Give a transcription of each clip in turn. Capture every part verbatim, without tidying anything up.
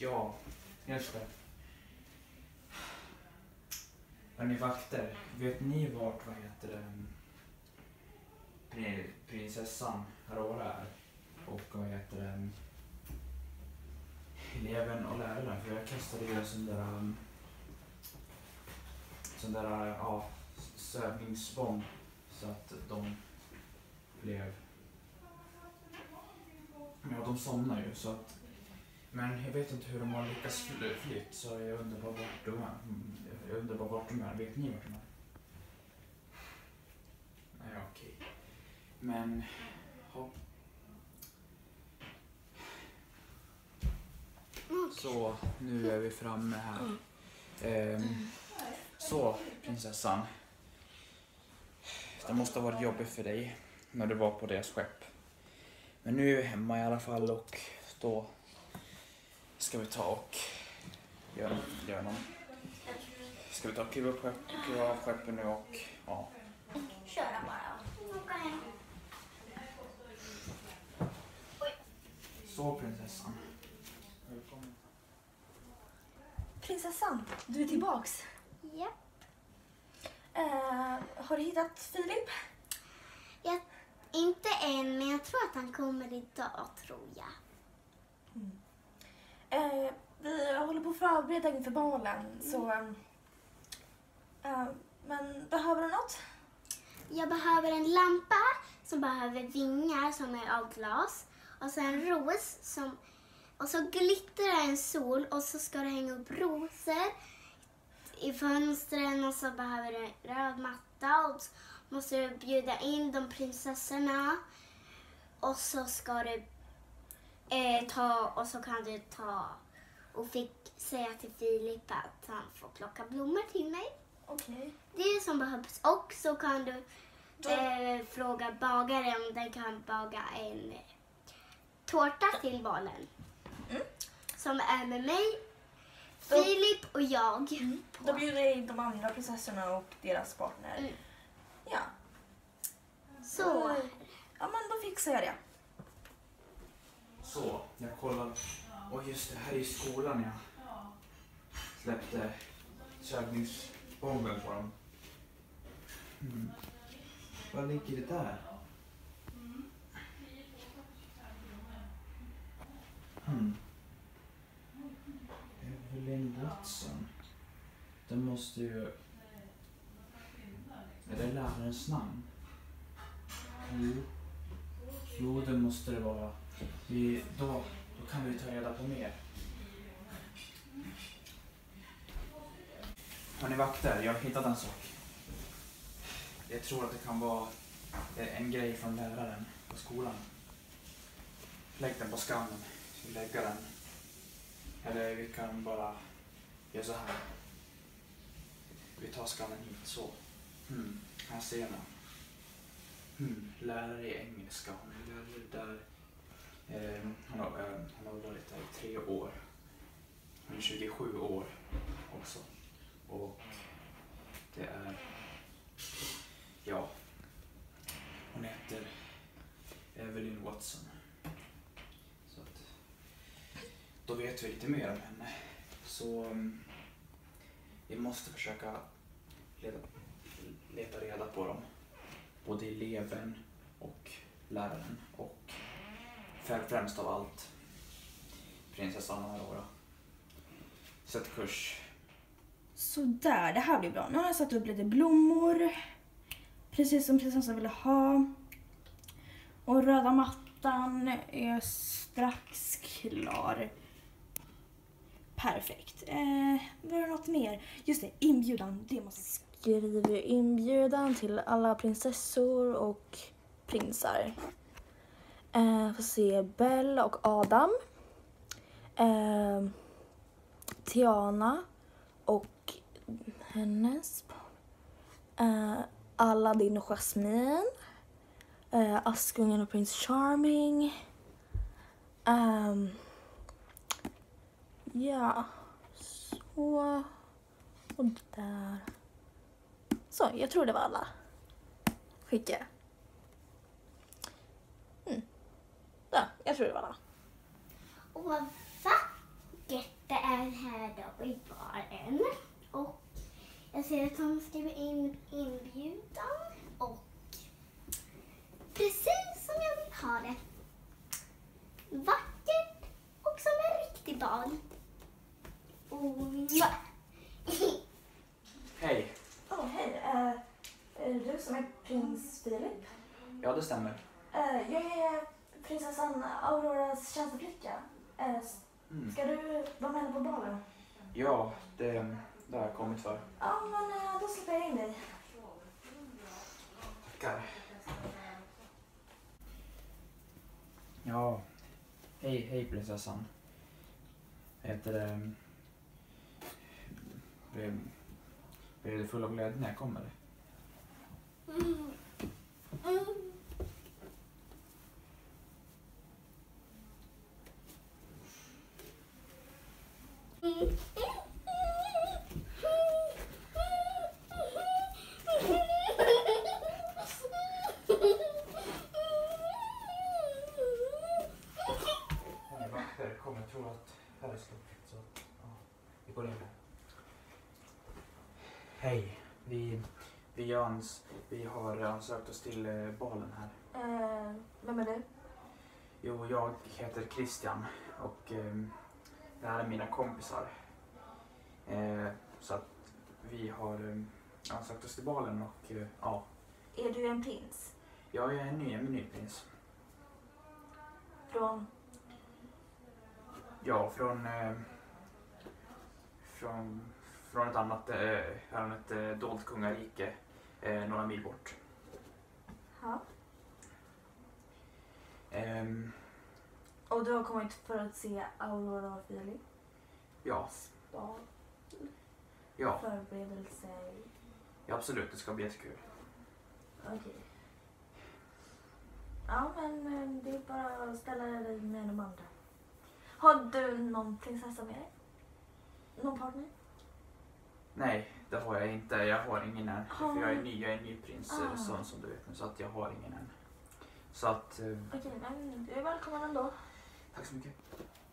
Ja, just det. Är ni vakter? Vet ni vart, vad heter det, prinsessan Aurora är? Och vad heter det, eleven och läraren? För jag kastade ju sån där, um, sån där, ja, sövningsbomb så att de blev, ja, de somnar ju så att, men jag vet inte hur de har lyckats fly, flytt så jag undrar bara vart de är. Jag undrar bara vart de är. Vet ni vart de är? Nej, okej. Men, ja. Så, nu är vi framme här. Ehm, så, prinsessan. Det måste ha varit jobbigt för dig när du var på deras skepp. Men nu är vi hemma i alla fall och då ska vi ta och göra, göra någon. Ska vi ta och kliva upp skepp, kliva av skeppen nu och ja. Köra bara. Åka hem. Så prinsessan. Välkommen. Prinsessan, du är tillbaks. Ja. Uh, har du hittat Filip? Jag, inte än, men jag tror att han kommer idag, tror jag. Mm. Uh, vi håller på att förbereda inför balen, mm. så... Uh, men behöver du något? Jag behöver en lampa som behöver vingar som är av glas. Och så en ros som... Och så glittrar en sol och så ska det hänga upp rosor i fönstren och så behöver du en röd matta och så måste du bjuda in de prinsessorna och så ska du eh, ta och så kan du ta och fick säga till Filip att han får plocka blommor till mig. Okej. Okay. Det är som behövs och så kan du eh, fråga bagaren om den kan baga en tårta till balen. Mm. Som är med mig, Filip och jag. Mm. Då bjuder jag in de andra prinsessorna och deras partner. Mm. Ja. Så. Uh, ja, men då fixar jag det. Så, jag kollar. Och just det, här i skolan jag släppte sövningsbomben på dem. Mm. Vad ligger det där? Hmm. Evelyn Watson. Det måste ju... Är det lärarens namn? Jo. Jo, det måste det vara. Vi, då, då kan vi ta reda på mer. Har ni vakter? Jag har hittat en sak. Jag tror att det kan vara en grej från läraren på skolan. Lägg den på skammen. Vi lägger den. Eller vi kan bara göra så här. Vi tar skammen hit så. Hmm. Här ser man. Hmm. Lärare i engelska. Hon är lärare där. Eh, han, har, eh, han har varit där i tre år. Hon är tjugosju år också. Och det är... Ja. Hon heter Evelyn Watson. Så att, då vet vi lite mer om henne. Så um, vi måste försöka leta, leta reda på dem. Både eleven och läraren. Och främst av allt prinsessan Aurora. Sätt kurs. Så där, det här blir bra. Nu har jag satt upp lite blommor. Precis som prinsessan ville ha. Och röda mattan är strax klar. Perfekt. Eh, var det något mer? Just det, inbjudan. Det måste skriva inbjudan till alla prinsessor och prinsar. Eh, får se Bella och Adam. Eh, Tiana och hennes. Eh, Aladdin och Jasmine. Eh, Askungen och Prince Charming. Um, ja, så. Och där. Så, jag tror det var alla. Skicka. Mm. Ja, jag tror det var alla. Och vad vackert det är här då i baren. Och jag ser att de skriver in inbjudan. Och precis som jag vill ha det. Vackert och som en riktig bal. Oh, Hej. Åh, oh, hej. Uh, är det du som är prins Filip? Ja, det stämmer. Uh, jag är prinsessan Auroras tjänsteflicka. Uh, Mm. ska du vara med på balen? Ja, det, det har jag kommit för. Ja, men uh, då släpper jag in dig. Tackar. Ja, hej, hej prinsessan. Heter det... Blir, blir det full av glädje när jag kommer? mm. Mm. Mm. Mina vakter kommer att tro att här är slutet, så ja, vi går in här. Hej, vi, vi, Jöns, vi har ansökt oss till eh, balen här. Uh, vem är du? Jo, jag heter Christian och eh, det här är mina kompisar. Eh, så att vi har eh, ansökt oss till balen och eh, ja, Är du en prins? jag är en ny, en ny prins. Från? Ja, från, eh, från, från ett annat, eh, från ett eh, dolt kungarike eh, några mil bort. Ja. Ehm, Och du har kommit för att se Aurora och Filip? ja, Ja. ja, Förberedelse? ja, absolut, det ska bli jättekul. Okej. Ja, men eh, det är bara att ställa dig med de andra. Har du någon prinsessa med dig? Någon partner? Nej, det har jag inte. Jag har ingen än. Har- För jag är ny, jag är ny prins, Ah. ah. son som du vet nu, så att jag har ingen än. Så att, eh, Okej, men du är välkommen ändå. tack så mycket.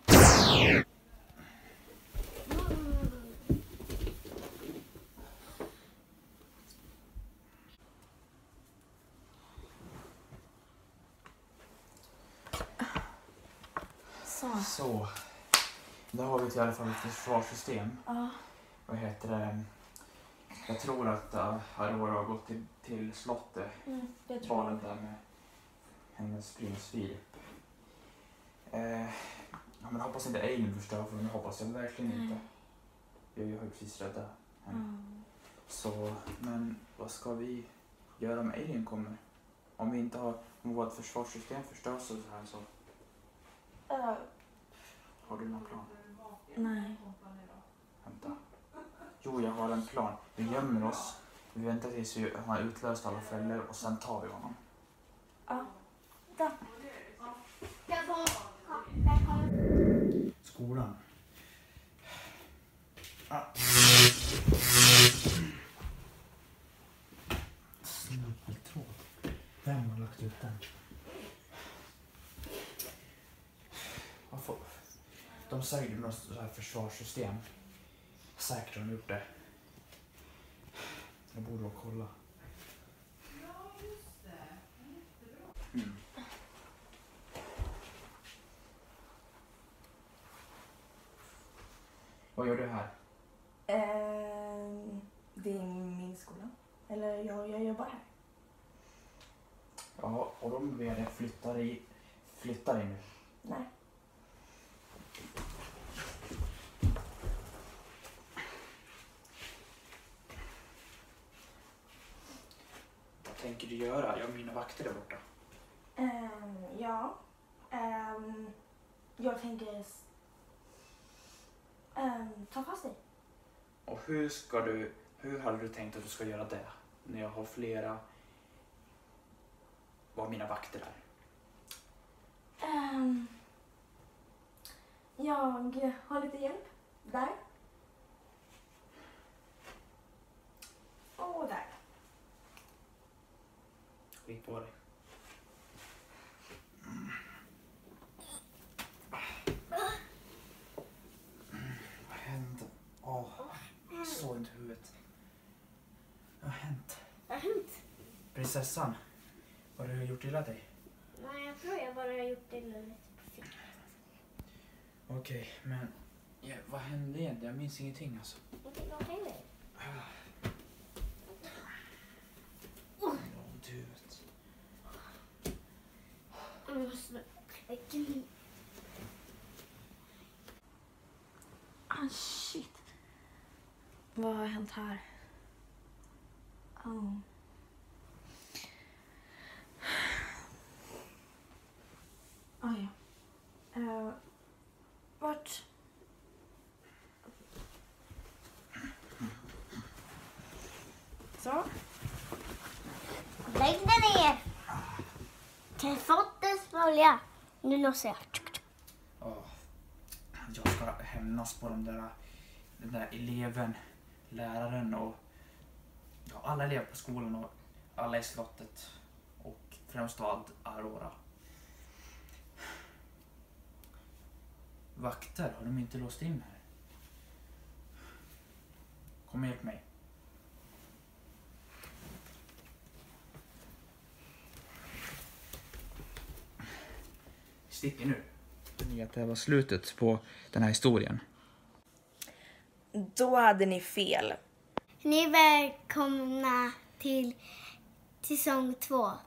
Så. Så, då har vi i alla fall ett försvarssystem. Ja. Vad heter det? Jag tror att uh, Aurora har gått till, till slottet, Mm, det tror balen jag. där med hennes prins Filip. Eh, ja, men hoppas inte Eileen förstör för mig, hoppas jag verkligen Nej. inte. Jag, jag har ju precis räddat henne. Mm. Så, men vad ska vi göra om Eileen kommer? Om vi inte har, om vårt försvarssystem förstörs och så här, så Uh, har du någon plan? nej. Vänta. Jo, jag har en plan. Vi gömmer oss, vi väntar tills vi har utlöst alla fällor och sen tar vi honom. Ja. Där. Jag får... Ja, välkommen. Skolan. Ah. Snubbeltråd. Vem har lagt ut den? Vad får- De säger något så här försvarssystem. Säkert har de gjort det. Jag borde ha kolla. Mm. Vad gör du här? Uh, det är min skola. Eller jag, jag jobbar här. Ja, och de ber dig flytta i, flytta dig nu. Nej. Vad tänker du göra? Jag har mina vakter där borta. Um, ja. Um, jag tänker um, ta fast dig. Och hur ska du, hur hade du tänkt att du ska göra det? När jag har flera, vad mina vakter är. Um, jag har lite hjälp. Där. Och där. Skit på dig. så ont i huvudet. Vad har hänt? Vad har hänt? Prinsessan, vad har du gjort illa dig? Nej, jag tror jag bara har gjort det lite på fingret. Okej, men ja, vad hände egentligen? Jag minns ingenting alltså. Okej, vad händer? Jag har ont i huvudet. Jag måste kläcka min. Ah, shit. Vad har hänt här? Oh. Ah, ja. Uh, vart? Så. Lägg den ner! Telefontens olja. Nu låser jag. Åh, jag ska hämnas på den där, den där eleven, läraren och ja, alla elever på skolan och alla i slottet och främst av allt Aurora. Vakter, har de inte låst in här? Kom och hjälp mig. Sticker nu. Att det var slutet på den här historien. Då hade ni fel. Ni är välkomna till säsong två.